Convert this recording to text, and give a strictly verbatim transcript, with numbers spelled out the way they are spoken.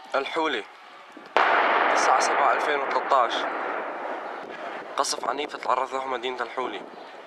الحولي، تسعة سبعة ألفين وثلاثة عشر. قصف عنيف تعرض له مدينة الحولي.